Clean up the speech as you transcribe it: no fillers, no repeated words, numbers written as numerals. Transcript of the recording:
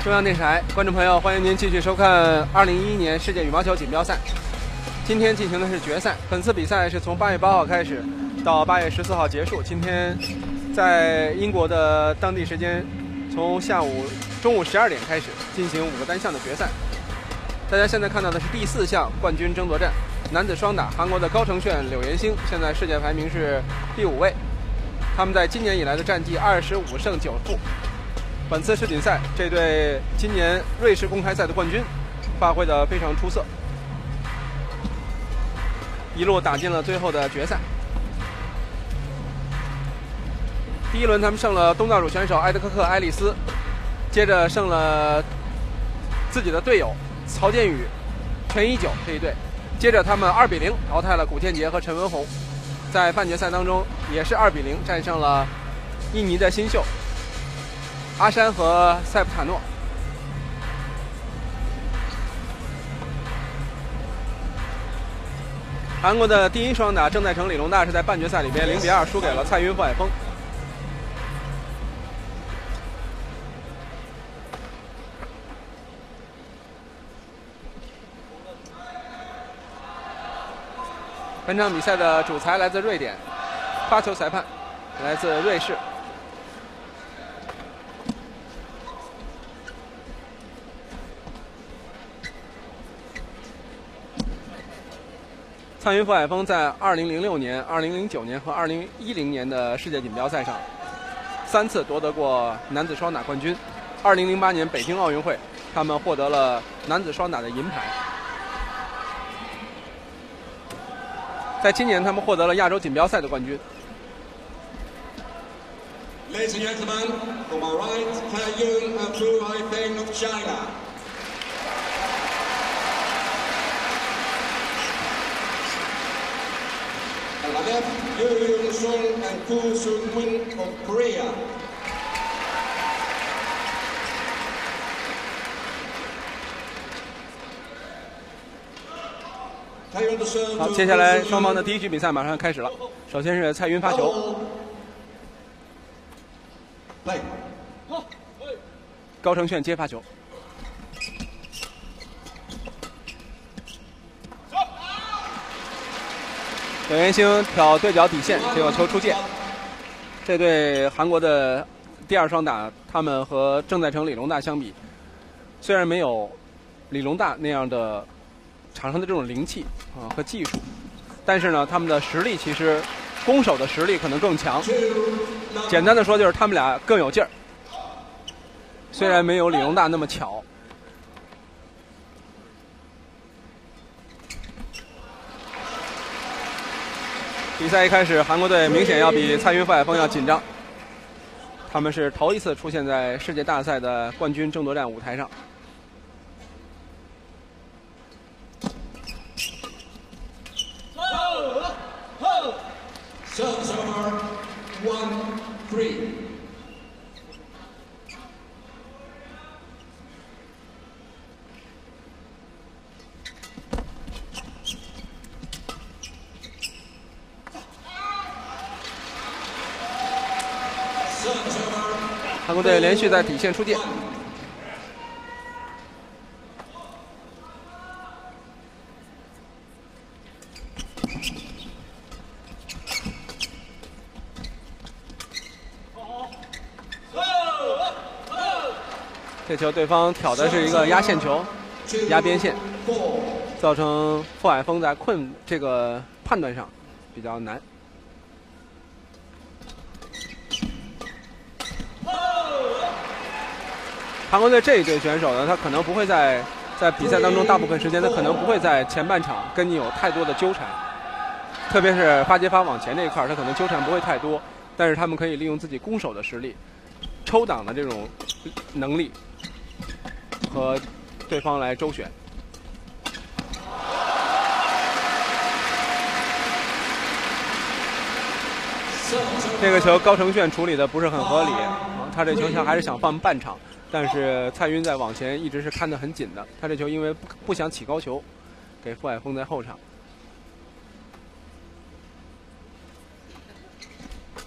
中央电视台观众朋友，欢迎您继续收看2011年世界羽毛球锦标赛。今天进行的是决赛，本次比赛是从8月8号开始到8月14号结束。今天在英国的当地时间，从中午12点开始进行5个单项的决赛。大家现在看到的是第4项冠军争夺战，男子双打，韩国的高承炫、柳岩星现在世界排名是第5位，他们在今年以来的战绩25胜9负。本次世锦赛，这对今年瑞士公开赛的冠军发挥得非常出色，一路打进了最后的决赛。第一轮他们胜了东道主选手埃德科克·埃利斯，接着胜了自己的队友曹建宇、全一九这一队，接着他们2比0淘汰了古建杰和陈文宏，在半决赛当中也是2比0战胜了印尼的新秀阿山和塞普塔诺。韩国的第一双打郑在成、李龙大是在半决赛里边0比2输给了蔡云、傅海峰。本场比赛的主裁来自瑞典，发球裁判来自瑞士。蔡云、傅海峰在2006年、2009年和2010年的世界锦标赛上3次夺得过男子双打冠军。2008年北京奥运会，他们获得了男子双打的银牌。在今年，他们获得了亚洲锦标赛的冠军。 Ladies and gentlemen, on my right, Taeyun and Fu Haifeng of China. On my left, Yoo Yoon-sung and Koo Soon-win of Korea. 好，接下来双方的第一局比赛马上开始了。首先是蔡云发球，高承炫接发球，柳岩星挑对角底线，结果球出界。这对韩国的第2双打，他们和郑在成、李龙大相比，虽然没有李龙大那样的场上的这种灵气和技术，但是呢，他们的实力其实攻守的实力可能更强。简单的说，就是他们俩更有劲儿，虽然没有李龙大那么巧。比赛一开始，韩国队明显要比蔡云、傅海峰要紧张，他们是头一次出现在世界大赛的冠军争夺战舞台上。 Serves over 1-3. Serves over. 韩国队连续在底线出界。这球对方挑的是一个压线球，压边线，造成傅海峰在这个判断上比较难。韩国队这一队选手呢，他可能不会在比赛当中大部分时间，他可能不会在前半场跟你有太多的纠缠，特别是发接发往前这一块，他可能纠缠不会太多，但是他们可以利用自己攻守的实力、抽挡的这种能力和对方来周旋。这个球高承炫处理的不是很合理，他这球还是想放半场，但是蔡云在往前一直是看得很紧的，他这球因为不想起高球，给傅海峰在后场。